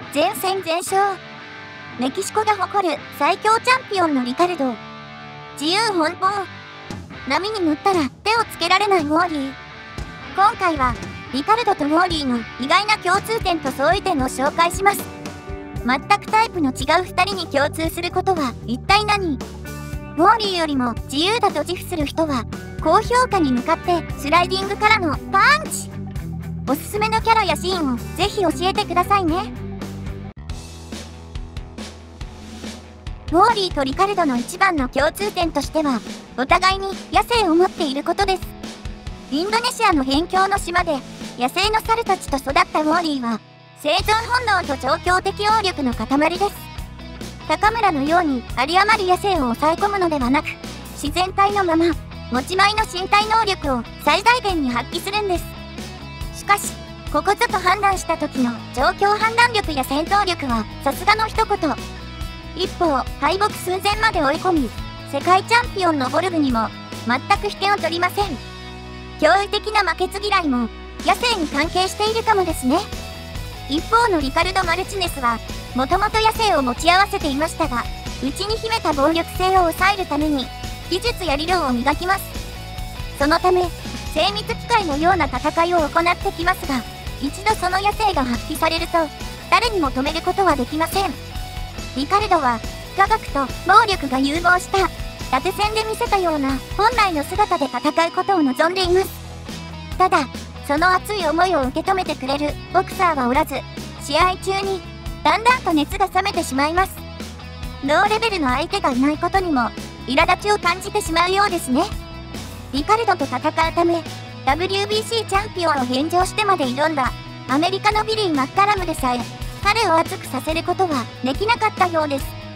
全戦全勝。メキシコが誇る最強チャンピオンのリカルド。自由奔放。波に乗ったら手をつけられないウォーリー。今回はリカルドとウォーリーの意外な共通点と相違点を紹介します。全くタイプの違う2人に共通することは一体何？ウォーリーよりも自由だと自負する人は高評価に向かってスライディングからのパンチ。おすすめのキャラやシーンをぜひ教えてくださいね。ウォーリーとリカルドの一番の共通点としては、お互いに野生を持っていることです。インドネシアの辺境の島で野生の猿たちと育ったウォーリーは生存本能と状況適応力の塊です。高村のように有り余る野生を抑え込むのではなく、自然体のまま持ち前の身体能力を最大限に発揮するんです。しかしここぞと判断した時の状況判断力や戦闘力はさすがの一言。一方、敗北寸前まで追い込み世界チャンピオンのボルグにも全く引けを取りません。驚異的な負けず嫌いも野生に関係しているかもですね。一方のリカルド・マルチネスはもともと野生を持ち合わせていましたが、内に秘めた暴力性を抑えるために技術や理論を磨きます。そのため精密機械のような戦いを行ってきますが、一度その野生が発揮されると誰にも止めることはできません。リカルドは科学と暴力が融合した縦線で見せたような本来の姿で戦うことを望んでいます。ただその熱い思いを受け止めてくれるボクサーはおらず、試合中にだんだんと熱が冷めてしまいます。同レベルの相手がいないことにも苛立ちを感じてしまうようですね。リカルドと戦うため WBC チャンピオンを返上してまで挑んだアメリカのビリー・マッカラムでさえ彼を熱くさせることはできなかったようです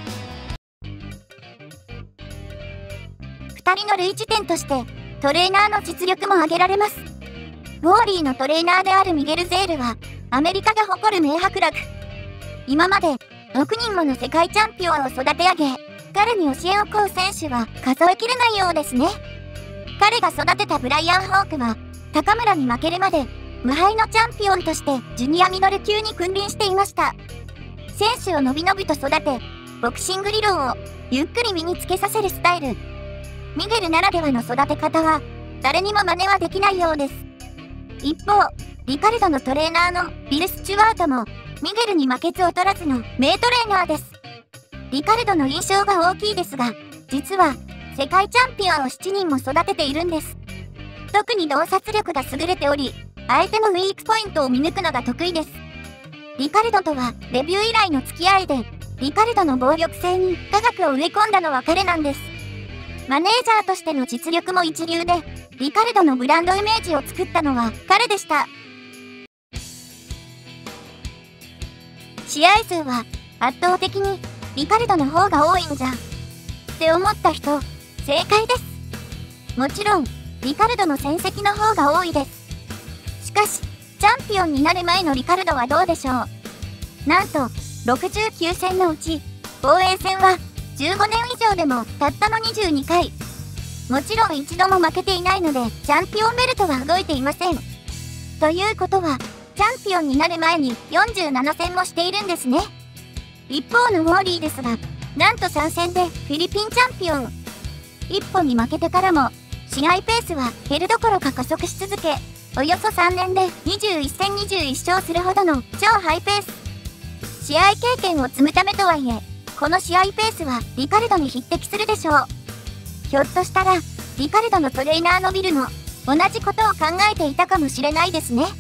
。2人の類似点としてトレーナーの実力も挙げられます。ウォーリーのトレーナーであるミゲル・ゼールはアメリカが誇る名伯楽。今まで6人もの世界チャンピオンを育て上げ、彼に教えを請う選手は数えきれないようですね。彼が育てたブライアン・ホークは高村に負けるまで無敗のチャンピオンとしてジュニアミドル級に君臨していました。選手をのびのびと育て、ボクシング理論をゆっくり身につけさせるスタイル。ミゲルならではの育て方は誰にも真似はできないようです。一方、リカルドのトレーナーのビル・スチュワートもミゲルに負けず劣らずの名トレーナーです。リカルドの印象が大きいですが、実は世界チャンピオンを7人も育てているんです。特に洞察力が優れており、相手のウィークポイントを見抜くのが得意です。リカルドとはデビュー以来の付き合いで、リカルドの暴力性に科学を植え込んだのは彼なんです。マネージャーとしての実力も一流で、リカルドのブランドイメージを作ったのは彼でした。試合数は圧倒的にリカルドの方が多いんじゃって思った人、正解です。もちろんリカルドの戦績の方が多いです。しかしチャンピオンになる前のリカルドはどうでしょう。なんと69戦のうち防衛戦は15年以上でもたったの22回。もちろん一度も負けていないのでチャンピオンベルトは動いていません。ということはチャンピオンになる前に47戦もしているんですね。一方のウォーリーですが、なんと3戦でフィリピンチャンピオン。一歩に負けてからも試合ペースは減るどころか加速し続け、およそ3年で21戦21勝するほどの超ハイペース。試合経験を積むためとはいえ、この試合ペースはリカルドに匹敵するでしょう。ひょっとしたらリカルドのトレーナーのビルも同じことを考えていたかもしれないですね。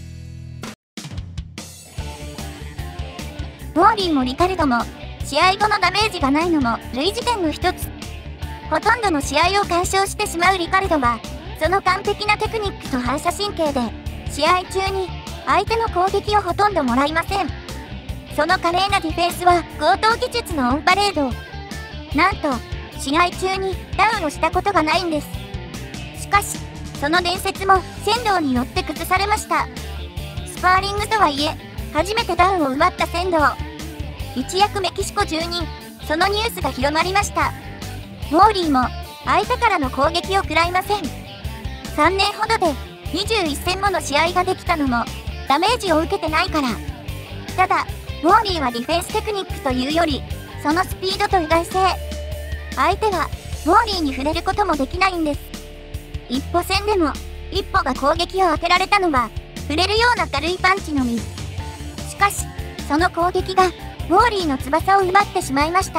ウォーリーもリカルドも試合後のダメージがないのも類似点の一つ。ほとんどの試合を干渉してしまうリカルドは、その完璧なテクニックと反射神経で試合中に相手の攻撃をほとんどもらいません。その華麗なディフェンスは高等技術のオンパレード。なんと試合中にダウンをしたことがないんです。しかしその伝説も仙道によって崩されました。スパーリングとはいえ初めてダウンを奪った仙道。一躍メキシコ中にそのニュースが広まりました。ウォーリーも相手からの攻撃を食らいません。3年ほどで21戦もの試合ができたのもダメージを受けてないから。ただウォーリーはディフェンステクニックというより、そのスピードと意外性。相手は、ウォーリーに触れることもできないんです。一歩戦でも、一歩が攻撃を当てられたのは、触れるような軽いパンチのみ。しかし、その攻撃が、ウォーリーの翼を奪ってしまいました。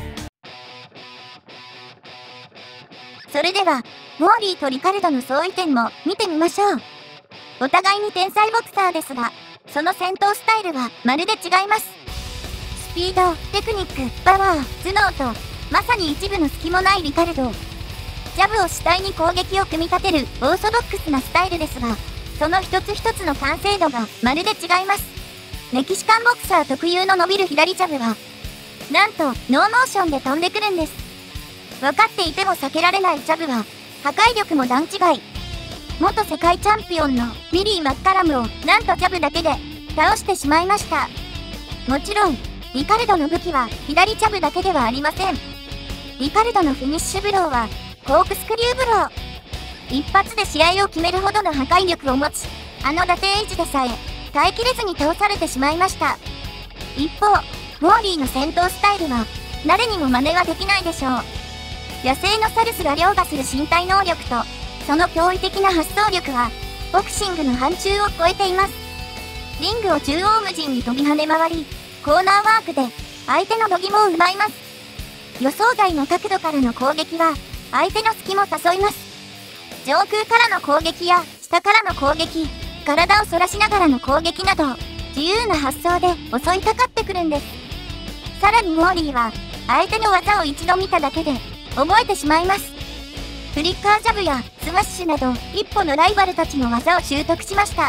それでは、ウォーリーとリカルドの相違点も見てみましょう。お互いに天才ボクサーですが、その戦闘スタイルはまるで違います。スピード、テクニック、パワー、頭脳と、まさに一部の隙もないリカルド。ジャブを主体に攻撃を組み立てるオーソドックスなスタイルですが、その一つ一つの完成度がまるで違います。メキシカンボクサー特有の伸びる左ジャブは、なんとノーモーションで飛んでくるんです。分かっていても避けられないジャブは、破壊力も段違い。元世界チャンピオンのビリー・マッカラムをなんとジャブだけで倒してしまいました。もちろん、リカルドの武器は左ジャブだけではありません。リカルドのフィニッシュブローはコークスクリューブロー。一発で試合を決めるほどの破壊力を持ち、あの打定位置でさえ耐えきれずに倒されてしまいました。一方、ウォーリーの戦闘スタイルは誰にも真似はできないでしょう。野生の猿すら凌駕する身体能力と、その驚異的な発想力は、ボクシングの範疇を超えています。リングを縦横無尽に飛び跳ね回り、コーナーワークで相手の度肝を奪います。予想外の角度からの攻撃は、相手の隙も誘います。上空からの攻撃や下からの攻撃、体を反らしながらの攻撃など、自由な発想で襲いかかってくるんです。さらにウォーリーは、相手の技を一度見ただけで、覚えてしまいます。フリッカージャブやスマッシュなど一歩のライバルたちの技を習得しました。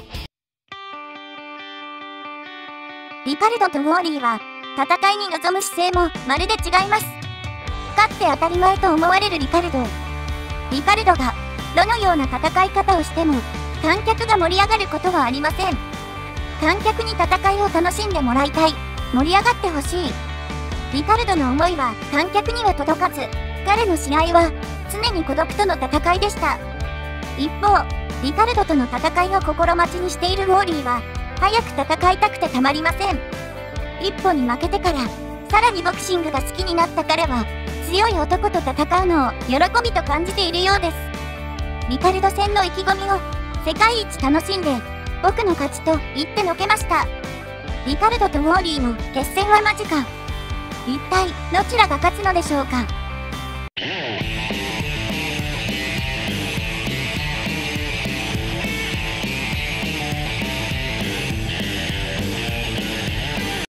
リカルドとウォーリーは戦いに臨む姿勢もまるで違います。勝って当たり前と思われるリカルドがどのような戦い方をしても観客が盛り上がることはありません。観客に戦いを楽しんでもらいたい、盛り上がってほしい。リカルドの思いは観客には届かず、彼の試合は常に孤独との戦いでした。一方、リカルドとの戦いを心待ちにしているウォーリーは、早く戦いたくてたまりません。一歩に負けてから、さらにボクシングが好きになった彼は、強い男と戦うのを喜びと感じているようです。リカルド戦の意気込みを、世界一楽しんで、僕の勝ちと言ってのけました。リカルドとウォーリーの決戦は間近。一体どちらが勝つのでしょうか。